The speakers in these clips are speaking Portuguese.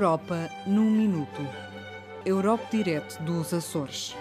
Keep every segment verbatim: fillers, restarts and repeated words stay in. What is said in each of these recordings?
Europa num minuto. Europe Direct dos Açores.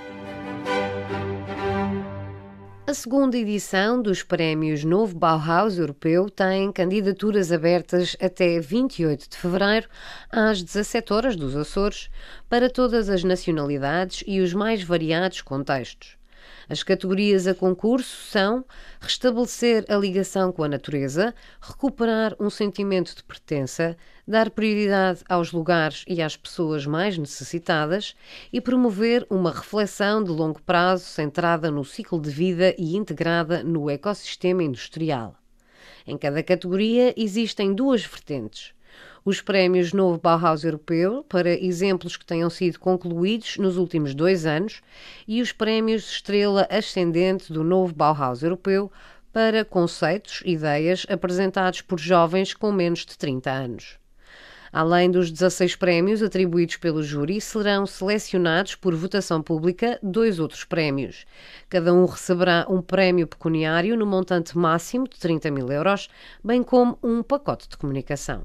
A segunda edição dos prémios Novo Bauhaus Europeu tem candidaturas abertas até vinte e oito de fevereiro, às dezassete horas dos Açores, para todas as nacionalidades e os mais variados contextos. As categorias a concurso são restabelecer a ligação com a natureza, recuperar um sentimento de pertença, dar prioridade aos lugares e às pessoas mais necessitadas e promover uma reflexão de longo prazo centrada no ciclo de vida e integrada no ecossistema industrial. Em cada categoria existem duas vertentes. Os prémios Novo Bauhaus Europeu, para exemplos que tenham sido concluídos nos últimos dois anos, e os prémios Estrela Ascendente do Novo Bauhaus Europeu, para conceitos, ideias apresentados por jovens com menos de trinta anos. Além dos dezasseis prémios atribuídos pelo júri, serão selecionados por votação pública dois outros prémios. Cada um receberá um prémio pecuniário no montante máximo de trinta mil euros, bem como um pacote de comunicação.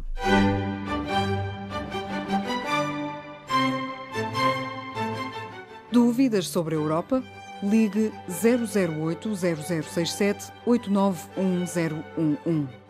Dúvidas sobre a Europa? Ligue zero zero oito, zero zero seis sete, oito nove um zero um um.